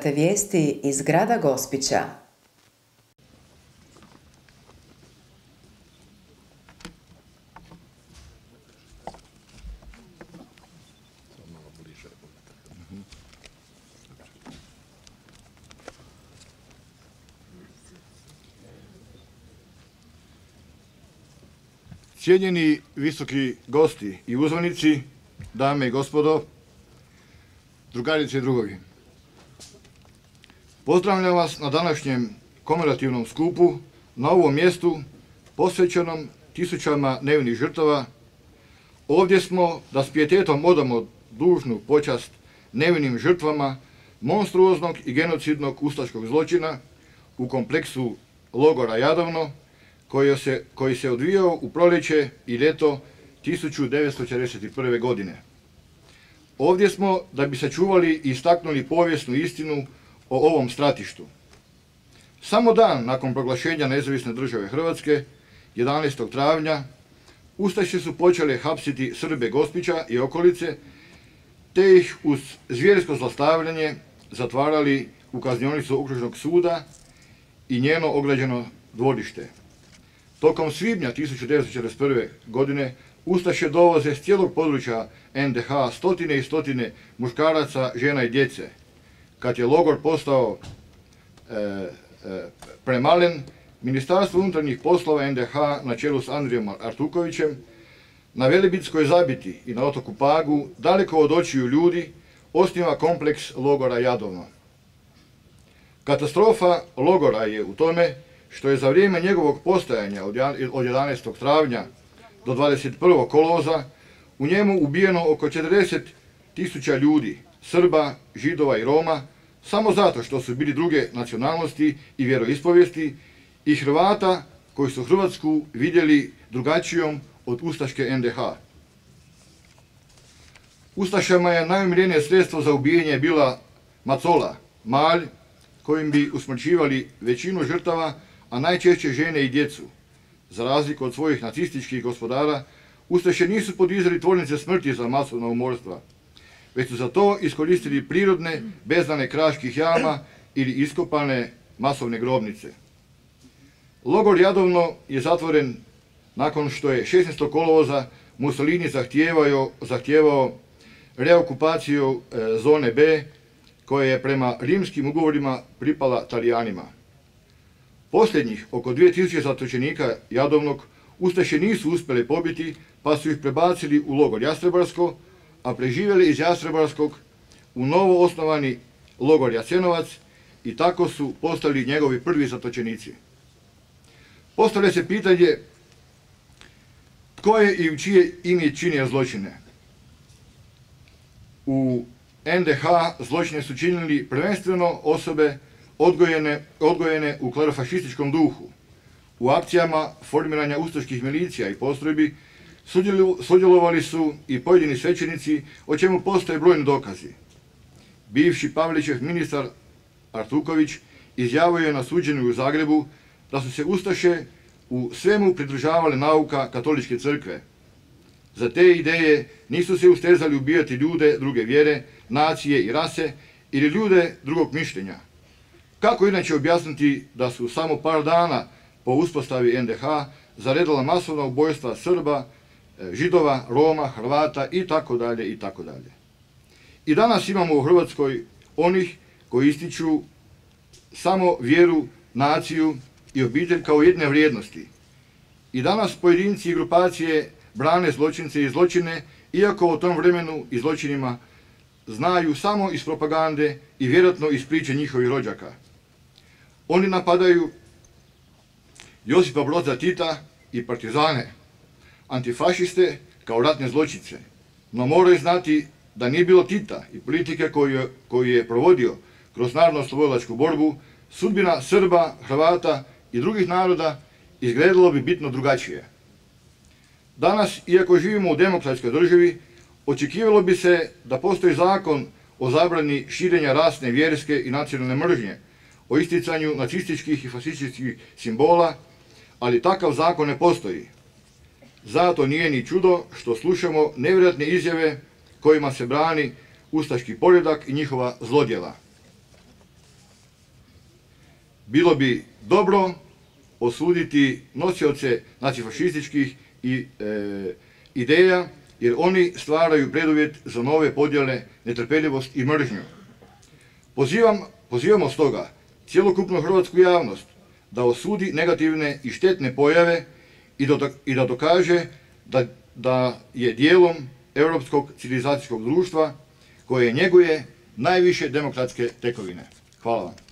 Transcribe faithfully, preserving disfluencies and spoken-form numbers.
Slušate vijesti iz grada Gospića. Cijenjeni visoki gosti i uzvanici, dame i gospodo, drugarice i drugovi. Pozdravljam vas na današnjem komemorativnom skupu na ovom mjestu posvećenom tisućama nevinih žrtava. Ovdje smo da s pijetetom odamo dužnu počast nevinim žrtvama monstruoznog i genocidnog ustaškog zločina u kompleksu logora Jadovno, koji se, koji se odvijao u proljeće i ljeto tisuću devetsto četrdeset prve. godine. Ovdje smo da bi sačuvali i istaknuli povijesnu istinu o ovom stratištu. Samo dan nakon proglašenja nezavisne države Hrvatske, jedanaestog travnja, ustaše su počele hapsiti Srbe Gospića i okolice, te ih uz zvjersko zlostavljanje zatvarali u kaznionicu okružnog suda i njeno ograđeno dvorište. Tokom svibnja tisuću devetsto četrdeset prve. godine ustaše dovoze s cijelog područja en de ha stotine i stotine muškaraca, žena i djece. Kad je logor postao e, e, premalen, Ministarstvo unutarnjih poslova en de ha na čelu s Andrijom Artukovićem na Velebitskoj zabiti i na otoku Pagu, daleko od očiju ljudi, osniva kompleks logora Jadovno. Katastrofa logora je u tome što je za vrijeme njegovog postojanja od jedanaestog travnja do dvadeset prvog kolovoza u njemu ubijeno oko četrdeset tisuća ljudi, Srba, Židova i Roma, samo zato što su bili druge nacionalnosti i vjeroispovijesti, i Hrvata koji su Hrvatsku vidjeli drugačijom od ustaške en de ha. Ustašama je najomiljenije sredstvo za ubijanje bila macola, malj, kojim bi usmrćivali većinu žrtava, a najčešće žene i djecu. Za razliku od svojih nacističkih gospodara, ustaše nisu podizali tvornice smrti za masovna umorstva, već su za to iskoristili prirodne, bezdane kraških jama ili iskopane masovne grobnice. Logor Jadovno je zatvoren nakon što je šesnaestog kolovoza Mussolini zahtijevao, zahtijevao reokupaciju e, zone B, koja je prema rimskim ugovorima pripala Talijanima. Posljednjih oko dvije tisuće zatočenika Jadovnog ustaše nisu uspjeli pobiti, pa su ih prebacili u logor Jastrebarsko, a preživjeli iz Jastrebarskog u novo osnovani logor Jasenovac i tako su postali njegovi prvi zatočenici. Postavlja se pitanje tko je i u čije ime činio zločine. U en de ha zločine su činili prvenstveno osobe odgojene, odgojene u klerofašističkom duhu. U akcijama formiranja ustaških milicija i postrojbi sudjelovali su i pojedini svećenici, o čemu postoje brojni dokazi. Bivši Pavelićev ministar Artuković izjavio je na suđenju u Zagrebu da su se ustaše u svemu pridržavale nauka katoličke crkve. Za te ideje nisu se ustezali ubijati ljude druge vjere, nacije i rase ili ljude drugog mišljenja. Kako inače objasniti da su samo par dana po uspostavi en de ha zaredala masovna ubojstva Srba, Židova, Roma, Hrvata i tako dalje i tako dalje. I danas imamo u Hrvatskoj onih koji ističu samo vjeru, naciju i obitelj kao jedne vrijednosti. I danas pojedinci i grupacije brane zločince i zločine, iako o tom vremenu i zločinima znaju samo iz propagande i vjerojatno iz priče njihovih rođaka. Oni napadaju Josipa Broza Tita i partizane, antifašiste kao ratne zločince, no moraju znati da nije bilo Tita i politike koju, koju je provodio kroz narodno-oslobodilačku borbu, sudbina Srba, Hrvata i drugih naroda izgledalo bi bitno drugačije. Danas, iako živimo u demokratskoj državi, očekivalo bi se da postoji zakon o zabrani širenja rasne, vjerske i nacionalne mržnje, o isticanju nacističkih i fašističkih simbola, ali takav zakon ne postoji. Zato nije ni čudo što slušamo nevjerojatne izjave kojima se brani ustaški poredak i njihova zlodjela. bilo bi dobro osuditi nosioce nacifašističkih i, e, ideja, jer oni stvaraju preduvjet za nove podjele, netrpeljivost i mržnju. Pozivam, pozivamo stoga cjelokupnu hrvatsku javnost da osudi negativne i štetne pojave i, do, i da dokaže da, da je dijelom europskog civilizacijskog društva koje njeguje najviše demokratske tekovine. Hvala vam.